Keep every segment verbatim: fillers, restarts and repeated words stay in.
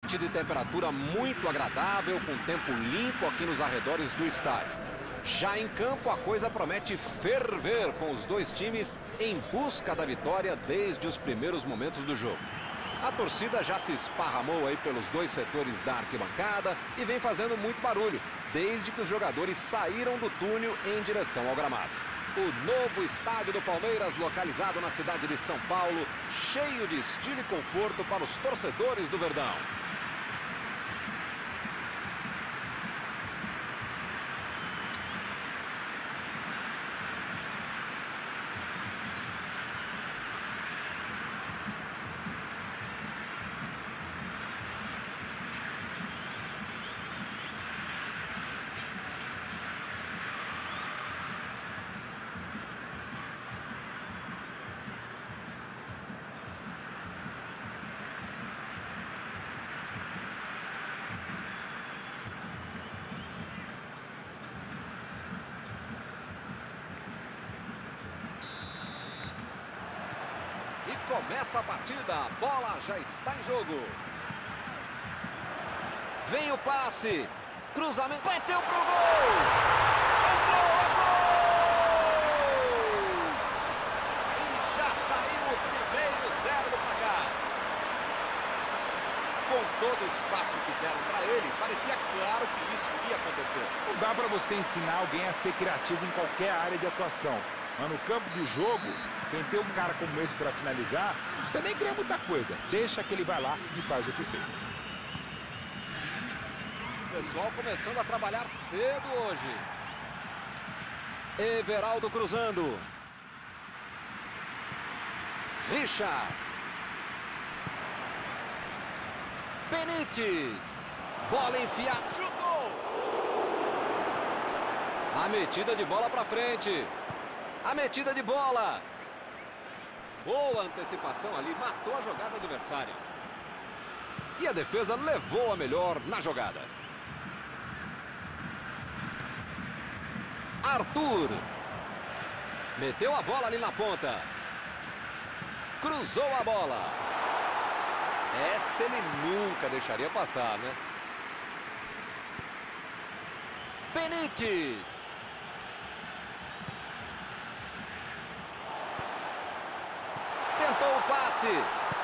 noite de temperatura muito agradável, com tempo limpo aqui nos arredores do estádio. Já em campo, a coisa promete ferver, com os dois times em busca da vitória desde os primeiros momentos do jogo. A torcida já se esparramou aí pelos dois setores da arquibancada e vem fazendo muito barulho, desde que os jogadores saíram do túnel em direção ao gramado. O novo estádio do Palmeiras, localizado na cidade de São Paulo, cheio de estilo e conforto para os torcedores do Verdão. E começa a partida, a bola já está em jogo. Vem o passe, cruzamento, bateu pro gol! Entrou, é gol! E já saiu o primeiro zero do placar. Com todo o espaço que deram para ele, parecia claro que isso iria acontecer. Não dá para você ensinar alguém a ser criativo em qualquer área de atuação. Mas no campo de jogo, quem tem um cara como esse para finalizar, não precisa nem criar muita coisa. Deixa que ele vai lá e faz o que fez. O pessoal começando a trabalhar cedo hoje. Everaldo cruzando. Richard. Benítez. Bola enfiada. Chutou. A metida de bola para frente. A metida de bola. Boa antecipação ali, matou a jogada adversária. E a defesa levou a melhor na jogada. Arthur. Meteu a bola ali na ponta. Cruzou a bola. Essa ele nunca deixaria passar, né? Benítez. Tentou o passe.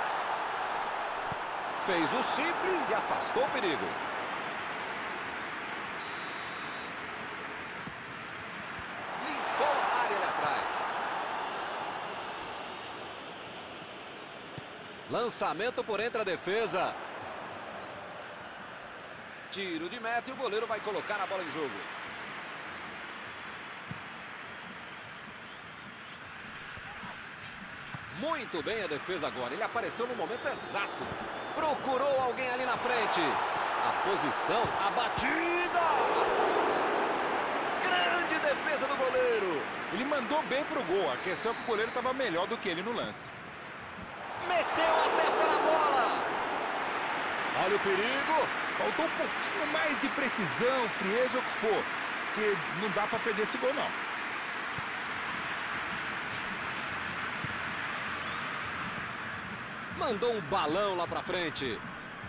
Fez o simples e afastou o perigo. Limpou a área ali atrás. Lançamento por entre a defesa. Tiro de meta e o goleiro vai colocar a bola em jogo. Muito bem a defesa agora. Ele apareceu no momento exato. Procurou alguém ali na frente. A posição, a batida. Grande defesa do goleiro. Ele mandou bem pro gol. A questão é que o goleiro estava melhor do que ele no lance. Meteu a testa na bola. Olha o perigo. Faltou um pouquinho mais de precisão, frieza ou o que for. Porque não dá para perder esse gol, não. Mandou um balão lá pra frente.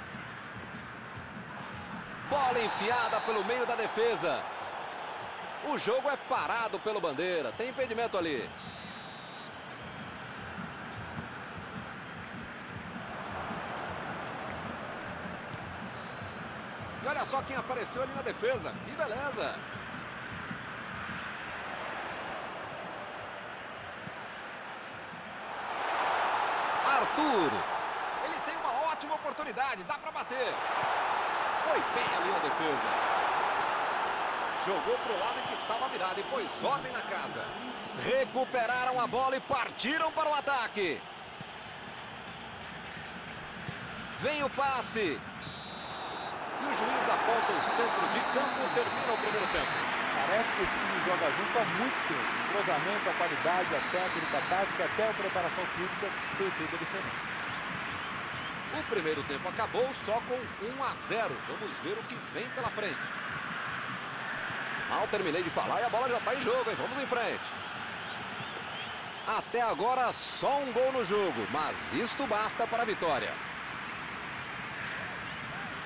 Bola enfiada pelo meio da defesa. O jogo é parado pelo bandeira. Tem impedimento ali. E olha só quem apareceu ali na defesa. Que beleza. Arthur. Ele tem uma ótima oportunidade. Dá para bater. Foi bem ali na defesa. Jogou para o lado em que estava virado e pôs ordem na casa. Recuperaram a bola e partiram para o ataque. Vem o passe. E o juiz aponta o centro de campo e termina o primeiro tempo. Parece que esse time joga junto há muito tempo. O cruzamento, a qualidade, a técnica, a tática, até a preparação física tem feito a diferença. O primeiro tempo acabou só com um a zero. Vamos ver o que vem pela frente. Mal terminei de falar e a bola já está em jogo, hein? Vamos em frente. Até agora só um gol no jogo, mas isto basta para a vitória.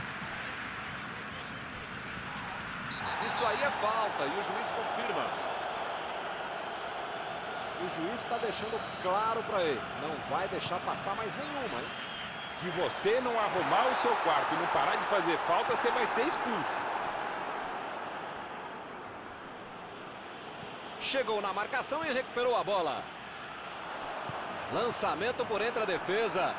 Isso aí é falta e o juiz confirma. O juiz está deixando claro para ele. Não vai deixar passar mais nenhuma, hein? Se você não arrumar o seu quarto e não parar de fazer falta, você vai ser expulso. Chegou na marcação e recuperou a bola. Lançamento por entre a defesa.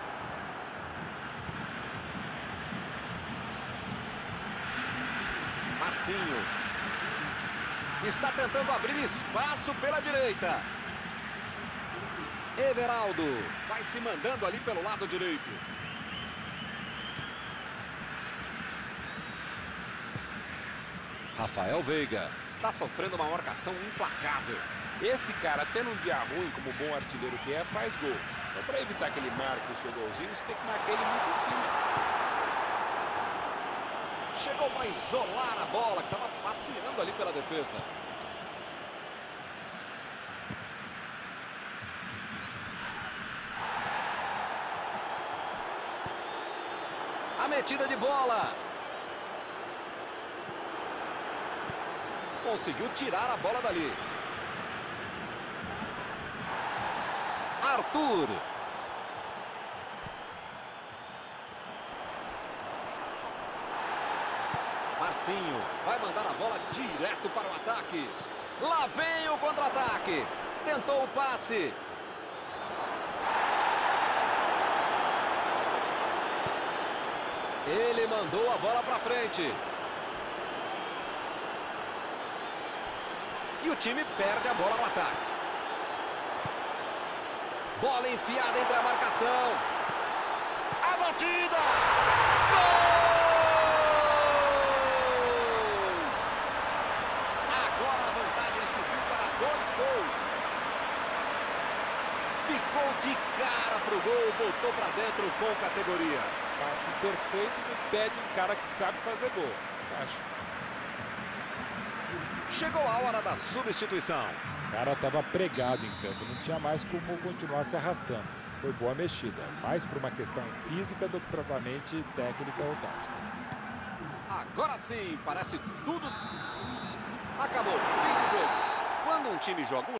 Marcinho. Está tentando abrir espaço pela direita. Everaldo vai se mandando ali pelo lado direito. Rafael Veiga está sofrendo uma marcação implacável. Esse cara, tendo um dia ruim, como bom artilheiro que é, faz gol. Então, para evitar que ele marque o seu golzinho, você tem que marcar ele muito em cima. Chegou para isolar a bola, que estava passeando ali pela defesa. A metida de bola. Conseguiu tirar a bola dali. Arthur. Marcinho vai mandar a bola direto para o ataque. Lá vem o contra-ataque. Tentou o passe. Ele mandou a bola para frente. E o time perde a bola no ataque. Bola enfiada entre a marcação. A batida! Gol! Agora a vantagem subiu para dois gols. Ficou de cara pro gol, voltou para dentro com categoria. Passe perfeito no pé de um cara que sabe fazer gol. Acho. Chegou a hora da substituição. O cara estava pregado em campo, não tinha mais como continuar se arrastando. Foi boa mexida, mais por uma questão física do que propriamente técnica ou tática. Agora sim, parece tudo... Acabou, fim do jogo. Quando um time joga...